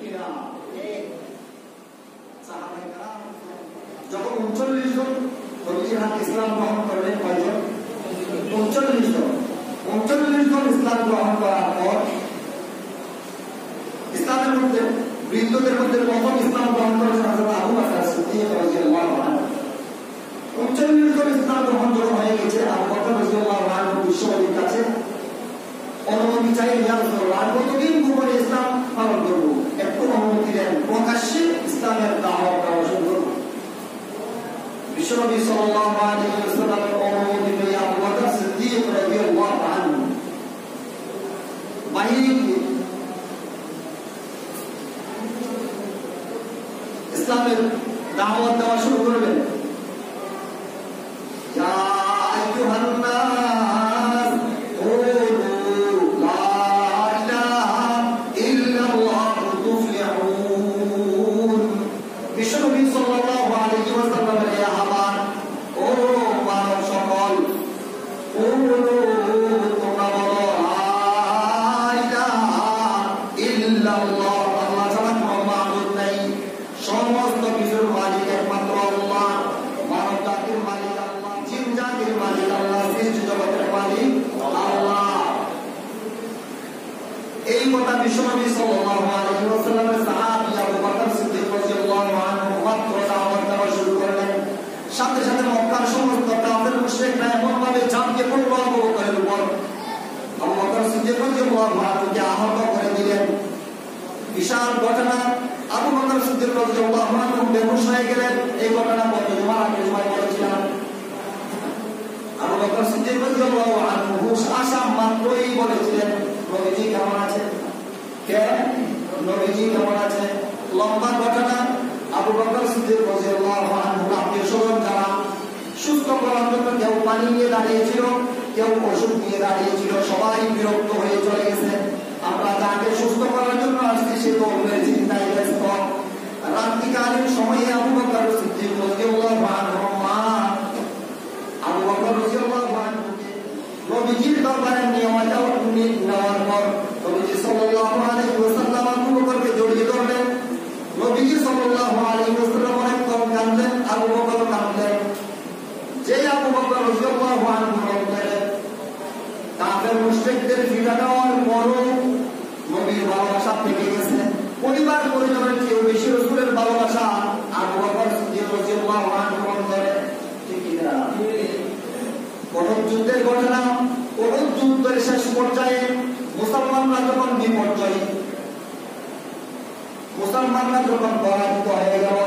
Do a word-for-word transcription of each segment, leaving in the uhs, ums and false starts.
কিনা? যখন উনচল্লিশ জন নবীজির হাতে ইসলাম গ্রহণ করলেন, কয়জন? উনচল্লিশ জন। উনচল্লিশ জন ইসলাম গ্রহণ করার পর ইসলামের মধ্যে বৃদ্ধদের মধ্যে প্রথম ইসলাম গ্রহণ করেছেন হযরত আবু বকর সিদ্দিক রাদিয়াল্লাহু আনহু। উনচল্লিশ জন ইসলাম গ্রহণ হয়ে গেছে। আবু বকর রাদিয়াল্লাহু আনহু বিশ্বনবীর কাছে অনুমতি চাই, ইয়া রাসূলুল্লাহ, কতদিন গোপনে ইসলাম পালন করব? একটু অনুমতি দেন, প্রকাশ্যে ইসলামের দাওয়াত দেওয়া শুরু করব। বিশ্বনবী সাল্লাল্লাহু আলাইহি ওয়াসাল্লামের অনুমতি পেয়ে আবু বকর সিদ্দিক রাদিয়াল্লাহু আনহু বাইরে গিয়ে ইসলামের দাওয়াত দেওয়া শুরু করবেন। ইয়া আইয়ুহান নাস কুলু লা ইলাহা ইল্লাল্লাহ তুফলিহুন। বিশ্বনবী সাল্লাল্লাহু আলাইহি ওয়াসাল্লামের এই আহ্বান, ও মানব সকল, কুলু তোমরা বলো লা ইলাহা ইল্লাল্লাহ, আল্লাহ ছাড়া কোনো মাবুদ নাই, সমস্ত কিছুর মালিক একমাত্র আল্লাহ, মানব জাতির মালিক আল্লাহ, জিন জাতির মালিক আল্লাহ, সৃষ্টি জগতের মালিক আল্লাহ। এই কথা বিশ্বনবী সাল্লাল্লাহু আলাইহি ওয়াসাল্লামের সাহাবী আবু বকর সিদ্দিক রাদিয়াল্লাহু আনহু মাত্র দাওয়াত দেওয়া শুরু করলেন, সাথে সাথে মক্কার সমস্ত কাফের মুশরিকরা এমন ভাবে ঝাঁপিয়ে পড়ল আবু বকরের উপর, আবু বকর সিদ্দিক রাদিয়াল্লাহু আনহুকে আহত করে দিলেন। বিশাল ঘটনা। আবু বকর সিদ্দিক রাদিয়াল্লাহু আনহু বেহুশ হয়ে গেলেন। এই ঘটনা কত জুমার আগে জুমায় বলেছিলাম। আবু বকর সিদ্দিক রাদিয়াল্লাহু আনহু হুশ আসা মাত্রই বলেছিলেন, নবীজি কেমন আছেন? কে? নবীজি কেমন আছেন? লম্বা ঘটনা। আবু বকর সিদ্দিক রাদিয়াল্লাহু আনহু আত্মীয়-স্বজন যারা সুস্থ করার জন্য কেউ পানি নিয়ে দাঁড়িয়েছিল, কেউ ওষুধ নিয়ে দাঁড়িয়েছিল, সবাই বিরক্ত হয়ে চলে গেছে। আমরা যাকে সুস্থ করার জন্য আসছি সে তো অন্যের চিন্তায় ব্যস্ত। রাত্রিকালীন সময়ে আবু বকর সিদ্দিক রাদিয়াল্লাহু আনহু মা আবু বকর রাদিয়াল্লাহু আনহুকে নবীজির দরবারে নিয়ে নেওয়ার পর নবীজি সাল্লাল্লাহু আলাইহি ওয়াসাল্লাম আবু বকরকে জড়িয়ে ধরলেন। নবীজি সাল্লাল্লাহু আলাইহি ওয়াসাল্লাম অনেকক্ষণ কাঁদলেন, আবু বকর কাঁদলেন। যে আবু বকর রাদিয়াল্লাহু আনহু কাঁদলেন, কাফের মুশরিকদের ফিরা দেওয়ার পরও নবীর ভালোবাসা থেকে গেছে। পরিবার পরিজনের চেয়ে বেশি রাসূলের ভালোবাসা আবু বকর সিদ্দিক রাদিয়াল্লাহু আনহু অন্তরে। ঠিক কি না? কোন যুদ্ধের ঘটনা, কোন যুদ্ধের শেষ পর্যায়ে মুসলমানরা যখন বিপর্যয়, মুসলমানরা যখন পরাজিত হয়ে গেল,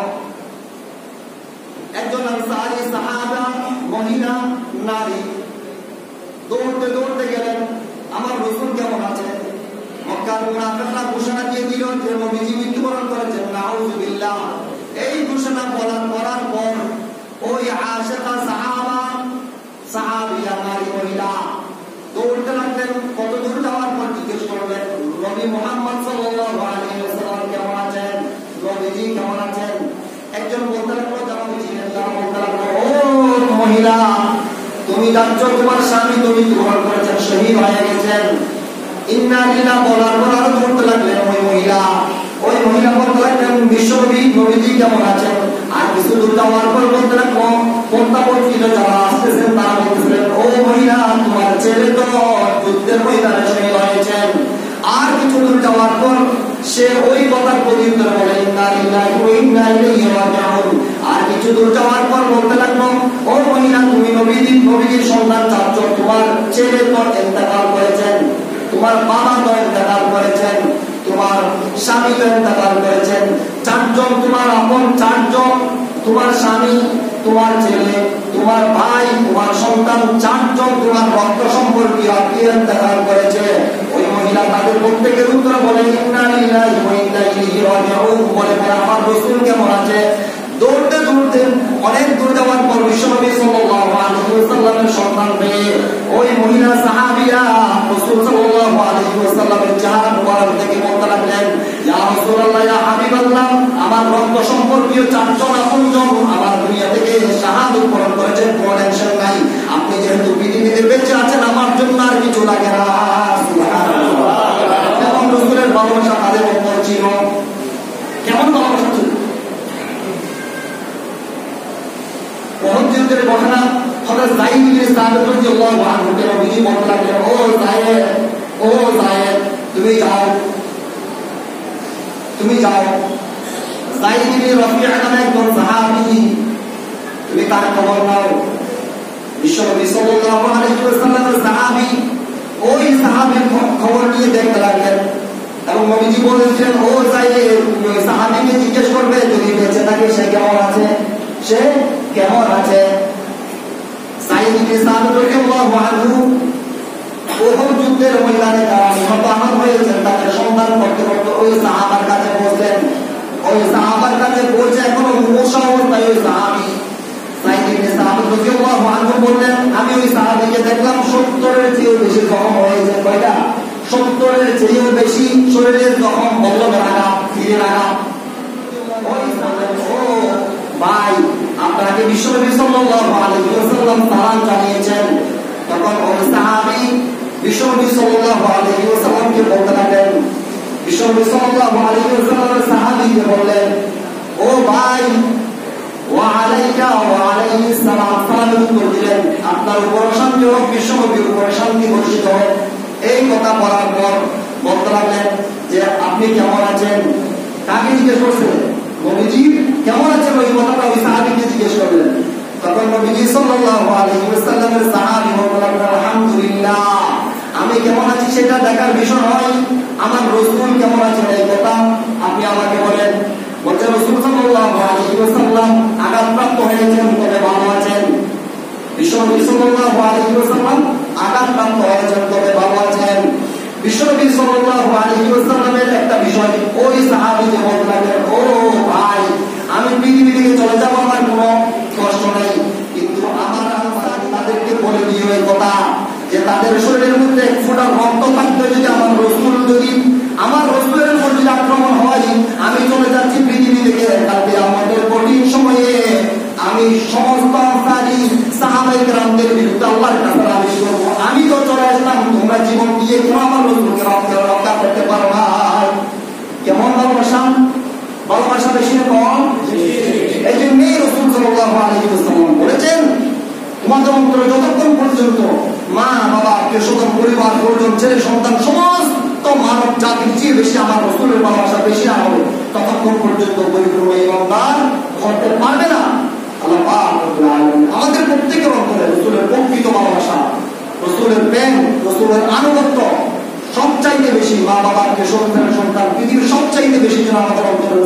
একজন আনসারী সাহাবা, মহিলা, নারী দৌড়তে দৌড়তে গেলেন, আমার রাসূল কেমন আছেন? মক্কার মুনাফিকরা ঘোষণা দিয়ে দিল যে নবীজি মৃত্যুবরণ করেছেন, নাউযুবিল্লাহ। এই ঘোষণা বলার করার পর ওই আশিকা সাহাবা, সাহাবিয়া, নারী, মহিলা দৌড়তে লাগলেন। কত দূর যাওয়ার পর জিজ্ঞেস করলেন, নবী মুহাম্মদ সাল্লাল্লাহু আলাইহি ওয়াসাল্লাম কেমন আছেন? নবীজি কেমন আছেন? একজন বলতে লাগলো, যারা ছিলেন তারা বলতে লাগলো, ও মহিলা, তুমি যাচ্ছ, তোমার স্বামী তো মৃত্যুবরণ করেছেন, শহীদ হয়ে গেছেন। ইন্না লিল্লাহি বলার পর আরো ধরতে লাগলেন ওই মহিলা। ওই মহিলা বলতে লাগলেন, বিশ্বনবী নবীজি কেমন আছেন? আর কিছু দূর যাওয়ার পর বলতে লাগলো, পর্দাপত্রিত যারা আসতেছেন তারা বলতেছিলেন, ও মহিলা, তোমার ছেলে তো যুদ্ধের ময়দানে শহীদ হয়েছেন। আর কিছু দূর যাওয়ার পর সে ওই কথার প্রত্যুত্তর বলে, ইন্না লিল্লাহি ওয়া ইন্না ইলাইহি রাজিউন। আর কিছু দূর যাওয়ার পর বলতে লাগলো, ও মহিলা, তুমি নবীজি নবীজির সন্তান চাচ্ছ, তোমার ছেলে তো ইন্তেকাল করেছেন, তোমার বাবা তো ইন্তেকাল করেছেন, তোমার স্বামী তো ইন্তেকাল করেছেন। চারজন তোমার আপন, চারজন তোমার স্বামী, তোমার ছেলে, তোমার ভাই, তোমার সন্তান, চারজন তোমার রক্ত সম্পর্কীয় আত্মীয় ইন্তেকাল করেছে। ওই মহিলা তাদের প্রত্যেকের উত্তর বলে, ইন্না লিল্লাহি ওয়া ইন্না ইলাইহি রাজিউন। বলে আমার রাসূল কেমন আছে? দৌড়তে দৌড়তে অনেক দূর যাওয়ার পর বিশ্বনবী সাল্লাল্লাহু আলাইহি ওয়াসাল্লামের সন্ধান পেয়ে ওই মহিলা সাহাবীরা রাসূল সাল্লাল্লাহু আলাইহি ওয়াসাল্লামের চেহারা মুবারক দেখে বলতে লাগলেন, ইয়া রাসূলুল্লাহ, ইয়া হাবিবাল্লাহ, আমার রক্ত সম্পর্কীয় চারজন আপনজন আমার দুনিয়া থেকে শাহাদাত বরণ করেছেন, কোনো টেনশন নাই। আপনি যেহেতু পৃথিবীতে বেঁচে আছেন, আমার জন্য আর কিছু লাগে না। সুবহানাল্লাহ। এবং রাসূলের ভালোবাসা তাদের উপর ছিল। ভিতরে ঘটনা হযরত যায়েদ ইবনে সাবিত রাদিয়াল্লাহু আনহু কে নবীজি বলতে লাগলেন, ও যায়েদ, ও যায়েদ, তুমি যাও, তুমি যাও। যায়েদ ইবনে রাবিআ নামে একজন সাহাবী, তুমি তার খবর নাও। বিশ্বনবী সাল্লাল্লাহু আলাইহি ওয়াসাল্লামের সাহাবী ওই সাহাবীর খবর নিয়ে দেখতে লাগলেন এবং নবীজি বলেছেন, ও যায়েদ, তুমি ওই সাহাবীকে জিজ্ঞেস করবে যদি বেঁচে থাকে সে কেমন আছে, সে কেমন আছে। যায়েদ ইবনে সাবিত রাদিয়াল্লাহু আনহু উহুদ যুদ্ধের ময়দানে তারা নিহত আহত হয়েছেন, তাদের সন্ধান করতে করতে ওই সাহাবার কাছে পৌঁছলেন। ওই সাহাবার কাছে পৌঁছে এখনো মুমূর্ষু অবস্থায় ওই সাহাবী যায়েদ ইবনে সাবিত রাদিয়াল্লাহু আনহু বললেন, আমি ওই সাহাবীকে দেখলাম সত্তরের চেয়েও বেশি জখম হয়েছে। কয়টা? সত্তরের চেয়েও বেশি শরীরের জখম, বদলে রাখা, ফিরে রাখা। ওই সাহাবী, ও ভাই, আপনাকে বিশ্বনবী সাল্লাল্লাহু আলাইহি ওয়াসাল্লাম সালাম জানিয়েছেন। তখন ওই সাহাবী বিশ্বনবী সাল্লাল্লাহু আলাইহি ওয়াসাল্লামকে বলতে লাগলেন, বিশ্বনবী সাল্লাল্লাহু আলাইহি ওয়াসাল্লামের সাহাবীকে বললেন, ও ভাই, ওয়া আলাইকা ওয়া আলাইহিস সালাম, সালাম উত্তর দিলেন, আপনার উপর শান্তি হোক, বিশ্বনবীর উপর শান্তি বর্ষিত হোক। এই কথা বলার পর বলতে লাগলেন যে আপনি কেমন আছেন? কাকে জিজ্ঞেস করছেন? নবীজি কেমন আছেন ওই কথাটা ওই সাহাবীকে জিজ্ঞেস করলেন। তখন নবীজি সাল্লাল্লাহু আলাইহি ওয়াসাল্লামের সাহাবী বললেন, আলহামদুলিল্লাহ, আমি কেমন আছি সেটা দেখার বিষয় নয়, আমার রাসূল কেমন আছেন এই কথা আপনি আমাকে বলেন। বলতে রাসূল সাল্লাল্লাহু আলাইহি ওয়াসাল্লাম আঘাতপ্রাপ্ত হয়েছেন, তবে ভালো আছেন। বিশ্বনবী সাল্লাল্লাহু আলাইহি ওয়াসাল্লাম আঘাতপ্রাপ্ত হয়েছেন, তবে ভালো আছেন। বিশ্বনবী সাল্লাল্লাহু আলাইহি ওয়াসাল্লামের একটা বিষয় ওই সাহাবীকে বলতে লাগলেন, ও ভাই, আমি পৃথিবী থেকে চলে যাব, আমার কোনো কষ্ট নেই, কিন্তু আমার তাদেরকে বলে দিও এই কথা যে তাদের শরীরের মধ্যে এক ফোঁটা রক্ত থাকবে, যদি আমার রাসূল যদি আমার রাসূলের উপর যদি আক্রমণ হয়, আমি চলে যাচ্ছি পৃথিবী থেকে, তাতে আমাদের কঠিন সময়ে আমি সমস্ত সাহাবায়ে কেরামদের বিরুদ্ধে আল্লাহর কাছে আদেশ করব। আমি তো চলে আসলাম, তোমরা জীবন দিয়ে কেন আমার রাসূলকে রক্ষা করতে পারো না? কেমন ভালোবাসা? ভালোবাসা বেশি না কম? এই জন্যই রাসূল সাল্লাল্লাহু আলাইহি ওয়াসাল্লাম বলেছেন, তোমাদের অন্তরে যতক্ষণ পর্যন্ত মা বাবা আত্মীয়স্বজন পরিবার পরিজন ছেলে সন্তান সমস্ত মানব জাতির চেয়ে বেশি আমার রাসূলের ভালোবাসা বেশি না হবে, ততক্ষণ পর্যন্ত পরিপূর্ণ ইমানদার হতে পারবে না। আল্লাহ পাক রব্বুল আলামিন আমাদের প্রত্যেকের অন্তরে রাসূলের প্রকৃত ভালোবাসা, রাসূলের প্রেম, রাসূলের আনুগত্য সবচাইতে বেশি, মা বাবা আত্মীয়স্বজন সন্তান পৃথিবীর সবচাইতে বেশি যেন আমাদের অন্তরে